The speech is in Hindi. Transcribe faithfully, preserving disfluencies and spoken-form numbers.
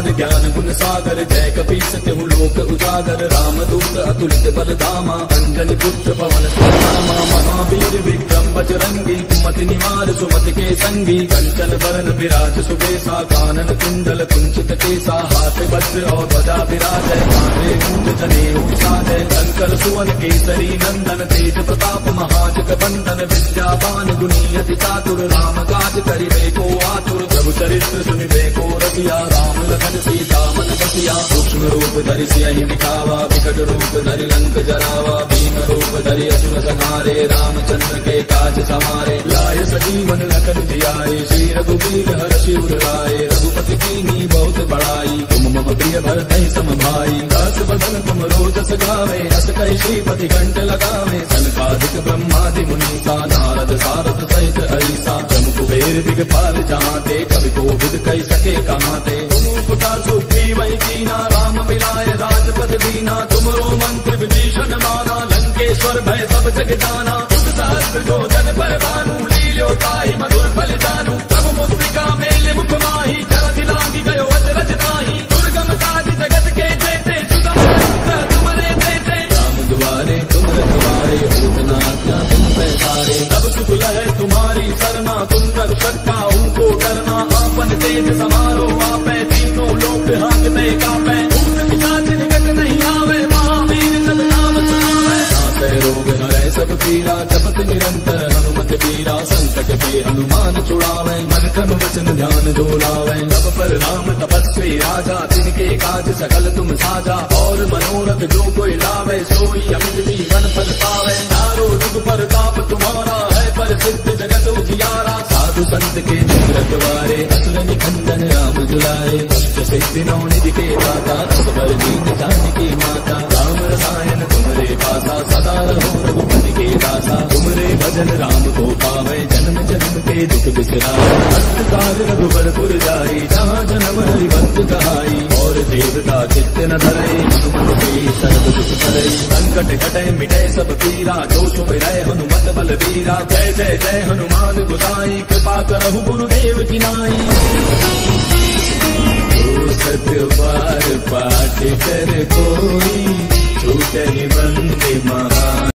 सागर ज्ञान गुण सागर जय कपीस तिहु लोक उजागर रामदूत अतुलित बल धामा अंजनी पुत्र पवन सुतनामा महावीर विक्रम बजरंगी कुमति निवार सुमति के संगी कंचन वरण विराज सुबेसा कानन कुंडल कुंचित केसा हाथ वज्र और ध्वजा विराजय कांधे मूंज जनेऊ साजय शंकर सुवन केसरी नंदन तेज प्रताप महाजग बंदन विद्यावान गुणी अति चातुर राम काज करिबे को आतुर प्रभु चरित्र सुनिबे को रसिया राम लखन सीता मन बसिया सूक्ष्म रूप धरि सियहि दिखावा विकट रूप धरि लंक जरावा भीम रूप धरि असुर संहारे रामचंद्र के काज समारे लाय सजीवन लखन जियाए श्री रघुवीर हर्षि उर लाए रघुपति कीन्ही बहुत बड़ाई तुम मम प्रिय भरतहि सम भाई दास बदन तुम रोजस गावे अस कहि श्रीपति कंठ लगावे सनकादिक ब्रह्मादि मुनीसा नारद सारद सहित हरिसा जम कुबेर दिगपाल जहाते कवि कोविद कहि सके कहाते तुम उपकार सुखी वही कीना राम मिलाए राजपद दीना तुमरो मंत्र विभीषण माना लंकेश्वर भय सब जग जाना सहस्त्र जो जन पर भानु लील्यो ताहि मधुर फल जानू प्रभु मुद्रिका मेले मुख माही जरति लागी गयो अजरज नाही दुर्गम काज जगत के जेते सुगम तुम्हारे देते राम दुआरे तुम रखवारे होतना क्या तुम पैसारे सब सुख लहै तुम्हारी शरणा तुम कर सकता उनको डरना आपन तेज समारो आपै तीनों लोक हांकते कापै भूत पिशाच निकट नहीं आवे महावीर जब नाम सुनावे नासै रोग हरै सब पीरा जपत निरंतर हनुमत पीरा संकट के हनुमान छुड़ावे मन क्रम वचन ध्यान डोलावे सब पर राम तपस्वी राजा तिनके काज सकल तुम साजा और मनोरथ जो कोई लावे सोई अमित जीवन फल पावे चारों जुग पर ताप तुम्हारा है पर सिद्ध जगत उजियारा साधु संत के दुख रखवारे असुर निकंदन राम दुलारे अष्ट सिद्धि नौ निधि के दाता असबर दीन जानकी माता राम रसायन तुमरे पासा सदा रहो रघुपति के दासा तुमरे भजन राम को पावे जन्म जन्म के दुख बिसराए अष्ट काल रघुबर पुर जाई जहाँ जन्म हरिभक्त कहाई और देवता चित्त न धरे हनुमत के सर्व दुख करे संकट कटे मिटे सब पीरा जो सुख रहे हनुमत बल वीरा जय जय जय हनुमान गोसाई कृपा करहु गुरुदेव की नाई सत्य पार पाठ कर कोई छूटे बंदे महा